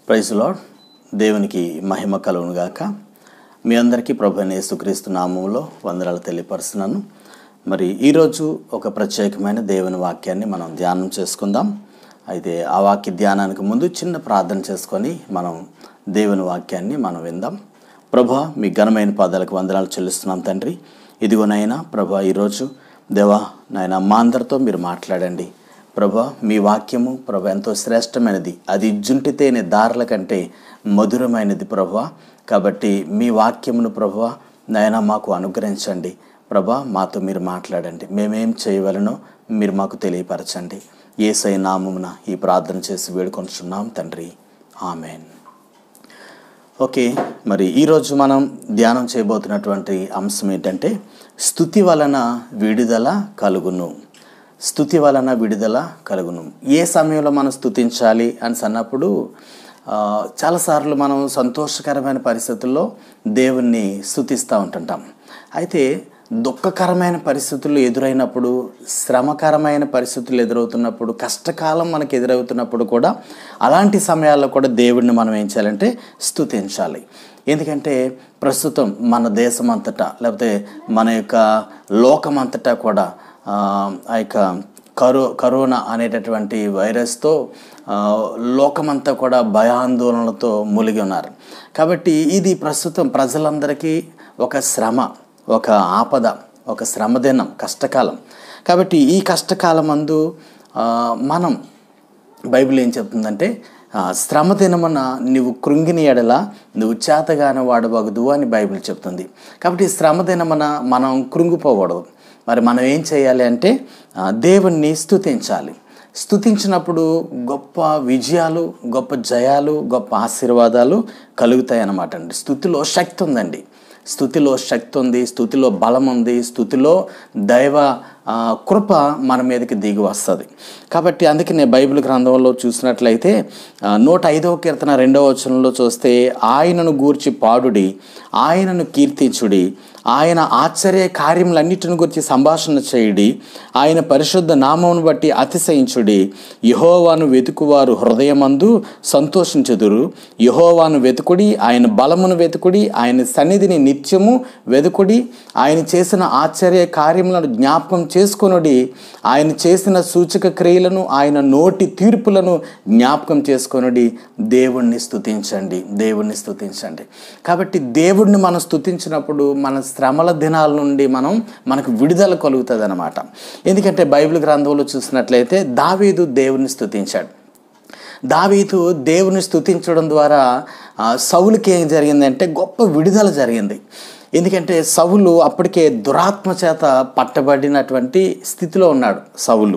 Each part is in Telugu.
Praise lord. దేవునికి మహిమ కలుగును గాక. మీ అందరికీ ప్రభువైన యేసుక్రీస్తు నామములో వందనాలు తెలియపరుస్తున్నాను. మరి ఈరోజు ఒక ప్రత్యేకమైన దేవుని వాక్యాన్ని మనం ధ్యానం చేసుకుందాం. అయితే ఆ వాక్య ధ్యానానికి ముందు చిన్న ప్రార్థన చేసుకొని మనం దేవుని వాక్యాన్ని మనం విందాం. ప్రభువా, మీ ఘనమైన పాదాలకు వందనాలు చెల్లిస్తున్నాం తండ్రి. ఇదిగోనైనా ప్రభువా, ఈరోజు దేవా నాయన మా అందరితో మీరు మాట్లాడండి. ప్రభా, మీ వాక్యము ప్రభా ఎంతో శ్రేష్టమైనది, అది జుంటితేనే దారుల కంటే మధురమైనది ప్రభా. కాబట్టి మీ వాక్యమును ప్రభా నాయన మాకు అనుగ్రహించండి. ప్రభా, మాతో మీరు మాట్లాడండి. మేమేం చేయవలనో మీరు మాకు తెలియపరచండి. యేసయ్య నామమున ఈ ప్రార్థన చేసి వేడుకొంటున్నాం తండ్రి, ఆమెన్. ఓకే, మరి ఈరోజు మనం ధ్యానం చేయబోతున్నటువంటి అంశం ఏంటంటే స్తుతి వలన విడుదల కలుగును. స్తుతి వలన విడుదల కలుగును. ఏ సమయంలో మనం స్తుతించాలి అని అన్నప్పుడు చాలాసార్లు మనం సంతోషకరమైన పరిస్థితుల్లో దేవుణ్ణి స్తుతిస్తూ ఉంటుంటాం. అయితే దుఃఖకరమైన పరిస్థితులు ఎదురైనప్పుడు, శ్రమకరమైన పరిస్థితులు ఎదురవుతున్నప్పుడు, కష్టకాలం మనకు ఎదురవుతున్నప్పుడు కూడా అలాంటి సమయాల్లో కూడా దేవుడిని మనం ఏం చేయాలంటే స్తుతించాలి. ఎందుకంటే ప్రస్తుతం మన దేశం అంతటా లేకపోతే మన యొక్క లోకం అంతటా కూడా ఆ యొక్క కరోనా అనేటటువంటి వైరస్తో లోకమంతా కూడా భయాందోళనలతో మూలిగి ఉన్నారు. కాబట్టి ఇది ప్రస్తుతం ప్రజలందరికీ ఒక శ్రమ, ఒక ఆపద, ఒక శ్రమదినం, కష్టకాలం. కాబట్టి ఈ కష్టకాలం అందు మనం బైబిల్ ఏం చెప్తుందంటే శ్రమ దినమున నువ్వు కృంగిన ఎడల నువ్వు చేతగాని వాడవగదు అని బైబిల్ చెప్తుంది. కాబట్టి శ్రమ దినమున మనం కృంగిపోకూడదు. మరి మనం ఏం చేయాలి అంటే దేవుణ్ణి స్తుతించాలి. స్తుతించినప్పుడు గొప్ప విజయాలు, గొప్ప జయాలు, గొప్ప ఆశీర్వాదాలు కలుగుతాయి అన్నమాట అండి. స్తుతిలో శక్తి ఉందండి. స్తుతిలో శక్తి ఉంది, స్తుతిలో బలం ఉంది, స్తుతిలో దైవ కృప మన మీదకి దిగి వస్తుంది. కాబట్టి అందుకనే బైబిల్ గ్రంథంలో చూసినట్లయితే 105వ కీర్తన 2వ వచనంలో చూస్తే, ఆయనను గూర్చి పాడుడి, ఆయనను కీర్తించుడి, ఆయన ఆశ్చర్య కార్యములన్నిటిని గురించి సంభాషణ చేయుడి, ఆయన పరిశుద్ధ నామమును బట్టి అతిశయించుడి. యెహోవాను వెతుకువారు హృదయమందు సంతోషించుదురు. యెహోవాను వెతుకుడి, ఆయన బలమును వెతుకుడి, ఆయన సన్నిధిని నిత్యము వెతుకుడి. ఆయన చేసిన ఆశ్చర్య కార్యములను జ్ఞాపకం చేసుకొనుడి. ఆయన చేసిన సూచక క్రియలను, ఆయన నోటి తీర్పులను జ్ఞాపకం చేసుకొనుడి. దేవుణ్ణి స్తుతించండి, దేవుణ్ణి స్తుతించండి. కాబట్టి దేవుణ్ణి మనం స్తుతించినప్పుడు మన శ్రమల దినాల నుండి మనకు విడుదల కలుగుతుంది అన్నమాట. ఎందుకంటే బైబిల్ గ్రంథంలో చూసినట్లయితే దావీదు దేవుని స్తుతించాడు. దావీదు దేవుని స్తుతించడం ద్వారా సౌలుకి ఏం జరిగిందంటే గొప్ప విడుదల జరిగింది. ఎందుకంటే సౌలు అప్పటికే దురాత్మ చేత పట్టబడినటువంటి స్థితిలో ఉన్నాడు. సౌలు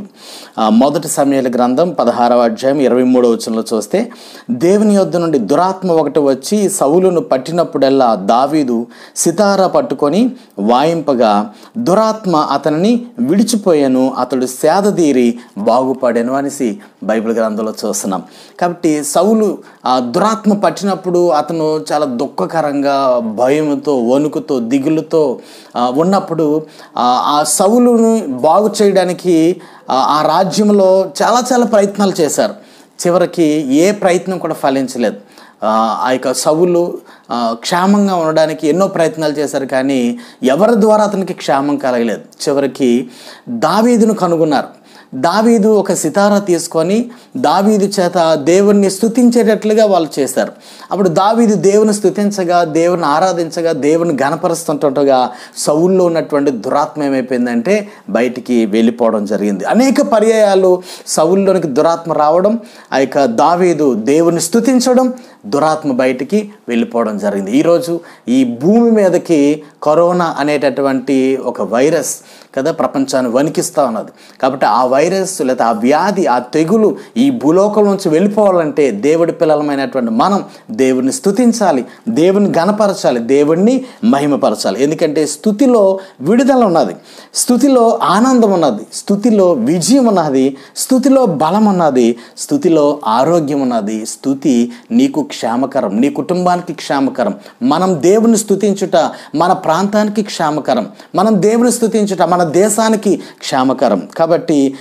1 సమూయేలు గ్రంథం 16వ అధ్యాయం 23వ వచనంలో చూస్తే, దేవుని యొద్ద నుండి దురాత్మ ఒకటి వచ్చి సౌలును పట్టినప్పుడల్లా దావీదు సితారా పట్టుకొని వాయింపగా దురాత్మ అతనిని విడిచిపోయాను, అతడు సేదదీరి బాగుపడాను అనేసి బైబిల్ గ్రంథంలో చూస్తున్నాం. కాబట్టి సౌలు దురాత్మ పట్టినప్పుడు అతను చాలా దుఃఖకరంగా, భయంతో, వణుకుతో, దిగులుతో ఉన్నప్పుడు ఆ సౌలును బాగు చేయడానికి ఆ రాజ్యంలో చాలా ప్రయత్నాలు చేశారు. చివరికి ఏ ప్రయత్నం కూడా ఫలించలేదు. ఆ యొక్క సౌలు క్షేమంగా ఉండడానికి ఎన్నో ప్రయత్నాలు చేశారు, కానీ ఎవరి ద్వారా అతనికి క్షేమం కలగలేదు. చివరికి దావీదును కనుగొన్నారు. దావీదు ఒక సితారా తీసుకొని దావీదు చేత దేవుణ్ణి స్తుతించేటట్లుగా వాళ్ళు చేశారు. అప్పుడు దావీదు దేవుని స్తుతించగా, దేవుని ఆరాధించగా, దేవుని గణపరుస్తుంటగా సౌల్లో ఉన్నటువంటి దురాత్మ ఏమైపోయిందంటే బయటికి వెళ్ళిపోవడం జరిగింది. అనేక పర్యాయాలు సౌల్లోనికి దురాత్మ రావడం, ఆ యొక్క దావీదు దేవుని స్తుతించడం, దురాత్మ బయటికి వెళ్ళిపోవడం జరిగింది. ఈరోజు ఈ భూమి మీదకి కరోనా అనేటటువంటి ఒక వైరస్ కదా ప్రపంచాన్ని వణికిస్తూ ఉన్నది. కాబట్టి ఆ వైరస్ లేదా ఆ వ్యాధి, ఆ తెగులు ఈ భూలోకం నుంచి వెళ్ళిపోవాలంటే దేవుడి పిల్లలమైనటువంటి మనం దేవుని స్తుతించాలి, దేవుని గణపరచాలి, దేవుణ్ణి మహిమపరచాలి. ఎందుకంటే స్తుతిలో విడుదల ఉన్నది, స్తుతిలో ఆనందం ఉన్నది, స్తుతిలో విజయం ఉన్నది, స్తుతిలో బలం ఉన్నది, స్తుతిలో ఆరోగ్యం ఉన్నది. స్తుతి నీకు క్షేమకరం, నీ కుటుంబానికి క్షేమకరం. మనం దేవుని స్తుతించుట మన ప్రాంతానికి క్షేమకరం, మనం దేవుని స్తుతించుట మన దేశానికి క్షేమకరం. కాబట్టి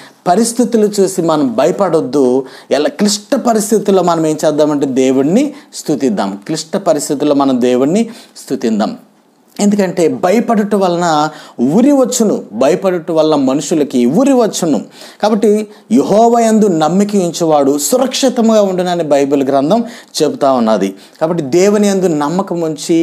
పరిస్థితులు చూసి మనం భయపడొద్దు. ఎలా క్లిష్ట పరిస్థితుల్లో మనం ఏం చేద్దామంటే దేవుణ్ణి స్తుతిద్దాం. క్లిష్ట పరిస్థితుల్లో మనం దేవుణ్ణి స్తుతిద్దాం. ఎందుకంటే భయపడుట వలన ఉరి వచ్చును, భయపడుట వల్ల మనుషులకి ఉరి వచ్చును. కాబట్టి యెహోవా యందు నమ్మిక ఉంచువాడు సురక్షితంగా ఉండునని బైబిల్ గ్రంథం చెబుతా ఉన్నది. కాబట్టి దేవుని యందు నమ్మకం ఉంచి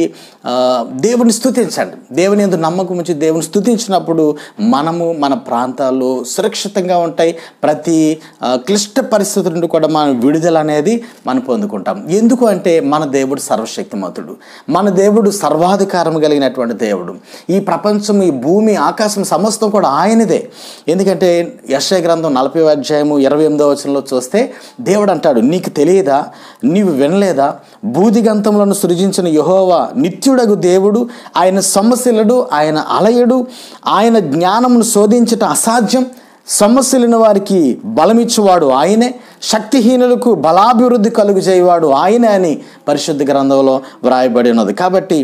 దేవుని స్తుతించండి. దేవుని యందు నమ్మకం ఉంచి దేవుని స్తుతించినప్పుడు మనము మన ప్రాంతాల్లో సురక్షితంగా ఉంటాయి. ప్రతి క్లిష్ట పరిస్థితుల నుండి కూడా మనం విడుదల అనేది మనం పొందుకుంటాం. ఎందుకు అంటే మన దేవుడు సర్వశక్తిమంతుడు, మన దేవుడు సర్వాధికారం కలిగిన దేవుడు. ఈ ప్రపంచం, ఈ భూమి, ఆకాశం సమస్తం కూడా ఆయనదే. ఎందుకంటే యెషయా గ్రంథం 40వ అధ్యాయము 28వ వచనంలో చూస్తే దేవుడు అంటాడు, నీకు తెలియదా, నీవు వినలేదా, భూదిగంతములను సృజించిన యెహోవా నిత్యుడగు దేవుడు, ఆయన సొమ్మసిల్లుడు, ఆయన అలయుడు, ఆయన జ్ఞానమును శోధించట అసాధ్యం, సమస్యలను వారికి బలమిచ్చువాడు ఆయనే, శక్తిహీనులకు బలాభివృద్ధి కలుగు చేయవాడు ఆయనే అని పరిశుద్ధ గ్రంథంలో వ్రాయబడి ఉన్నది. కాబట్టి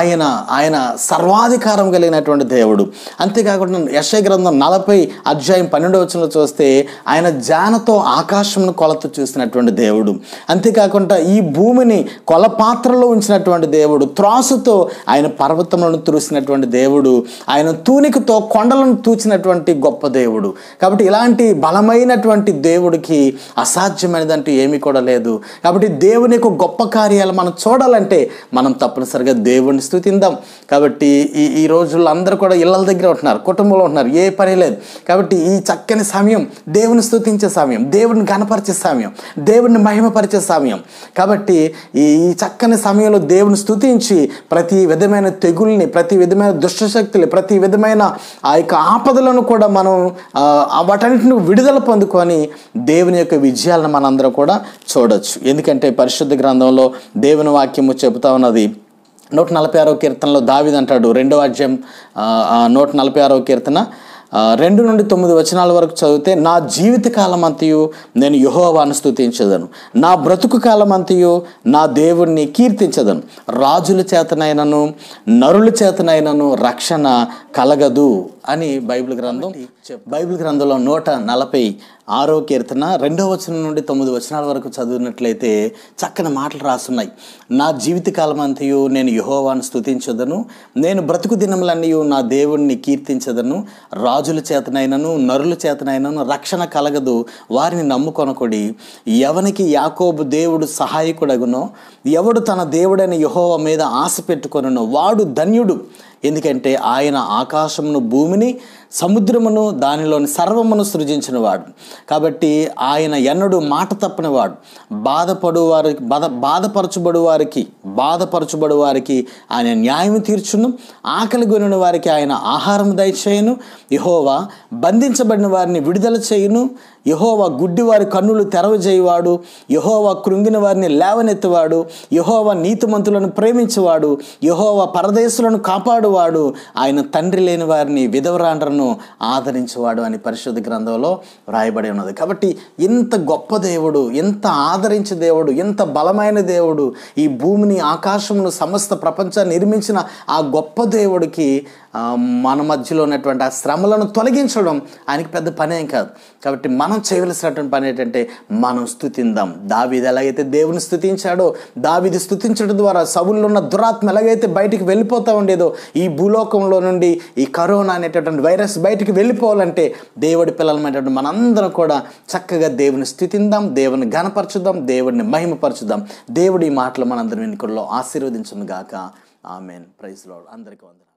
ఆయన సర్వాధికారం కలిగినటువంటి దేవుడు. అంతేకాకుండా యెషయా గ్రంథం 40 అధ్యాయం 12వ వచనంలో చూస్తే ఆయన జానతో ఆకాశంను కొలత చూసినటువంటి దేవుడు. అంతేకాకుండా ఈ భూమిని కొలపాత్రలో ఉంచినటువంటి దేవుడు, త్రాసుతో ఆయన పర్వతములను తురిసినటువంటి దేవుడు, ఆయన తూనికతో కొండలను తూచినటువంటి గొప్ప దేవుడు. కాబట్టి ఇలాంటి బలమైనటువంటి దేవుడికి అసాధ్యమైనదంటూ ఏమీ కూడా లేదు. కాబట్టి దేవుని యొక్క గొప్ప కార్యాలు మనం చూడాలంటే మనం తప్పనిసరిగా దేవుడిని స్తుతిందాం. కాబట్టి ఈ రోజుల్లో అందరూ కూడా ఇళ్ళ దగ్గర ఉంటున్నారు, కుటుంబంలో ఉంటున్నారు, ఏ పని లేదు. కాబట్టి ఈ చక్కని సమయం దేవుని స్తుతించే సమయం, దేవుడిని గణపరిచే సమయం, దేవుడిని మహిమపరిచే సమయం. కాబట్టి ఈ చక్కని సమయంలో దేవుని స్తుతించి ప్రతి విధమైన తెగుల్ని, ప్రతి విధమైన దుష్టశక్తులు, ప్రతి విధమైన ఆ యొక్క ఆపదలను కూడా మనం వాటన్నిటిని విడుదల పొందుకొని దేవుని యొక్క విజయాలను మనందరం కూడా చూడొచ్చు. ఎందుకంటే పరిశుద్ధ గ్రంథంలో దేవుని వాక్యము చెబుతా ఉన్నది. 146వ కీర్తనలో దావీదు అంటాడు, 2వ అధ్యాయం 146వ కీర్తన 2 నుండి 9 వచనాల వరకు చదివితే, నా జీవిత కాలం అంతయు నేను యెహోవాను స్తుతించదను, నా బ్రతుకు కాలం అంతయు నా దేవుణ్ణి కీర్తించదను, రాజుల చేతనైనను నరుల చేతనైనను రక్షణ కలగదు అని బైబిల్ గ్రంథంలో 146వ కీర్తన 2వ వచనం నుండి 9 వచనాల వరకు చదివినట్లయితే చక్కని మాటలు రాస్తున్నాయి. నా జీవితకాలం అంతయు నేను యెహోవాను స్తుతించదను, నేను బ్రతుకు దినములన్నీ నా దేవుణ్ణి కీర్తించదను, రాజుల చేతనైనను నరుల చేతనైనను రక్షణ కలగదు, వారిని నమ్ముకొనకొడి. ఎవనికి యాకోబు దేవుడు సహాయకుడగునో, ఎవడు తన దేవుడైన యెహోవా మీద ఆశ పెట్టుకొనునో వాడు ధన్యుడు. ఎందుకంటే ఆయన ఆకాశమును, భూమిని, సముద్రమును, దానిలోని సర్వమును సృజించినవాడు. ఆయన ఎన్నడూ మాట తప్పనివాడు. బాధపరచుబడు వారికి ఆయన న్యాయం తీర్చును, ఆకలి గొనిన వారికి ఆయన ఆహారం దయచేయును. యెహోవా బంధించబడిన వారిని విడుదల చేయును. యెహోవా గుడ్డి వారి కన్నులు తెరవజేయువాడు. యెహోవా కృంగిన వారిని లేవనెత్తువాడు. యెహోవా నీతిమంతులను ప్రేమించేవాడు. యెహోవా పరదేశులను కాపాడువాడు. ఆయన తండ్రి లేని వారిని, విధవరాండ్రను ఆదరించేవాడు అని పరిశుద్ధ గ్రంథంలో వ్రాయబడి ఉన్నది. కాబట్టి ఇంత గొప్ప దేవుడు, ఇంత ఆదరించే దేవుడు, ఇంత బలమైన దేవుడు, ఈ భూమిని, ఆకాశమును, సమస్త ప్రపంచాన్ని నిర్మించిన ఆ గొప్ప దేవుడికి మన మధ్యలో ఉన్నటువంటి ఆ శ్రమలను తొలగించడం ఆయనకి పెద్ద పని ఏం కాదు. కాబట్టి మనం చేయవలసినటువంటి పని ఏంటంటే మనం స్తుతిందాం. దావీదు ఎలాగైతే దేవుని స్తుతించాడో, దావీదు స్తుతించడం ద్వారా సౌలులో ఉన్న దురాత్మ ఎలాగైతే బయటికి వెళ్ళిపోతూ ఉండేదో, ఈ భూలోకంలో నుండి ఈ కరోనా అనేటటువంటి వైరస్ బయటికి వెళ్ళిపోవాలంటే దేవుడి పిల్లలమైనటువంటి మనందరం కూడా చక్కగా దేవుని స్తుతిందాం, దేవుని ఘనపరచుదాం, దేవుడిని మహిమపరచుదాం. దేవుడి మాటలు మనందరం వెనుకల్లో ఆశీర్వదించును గాక. ఆమేన్. Praise Lord. అందరికీ వందనాలు.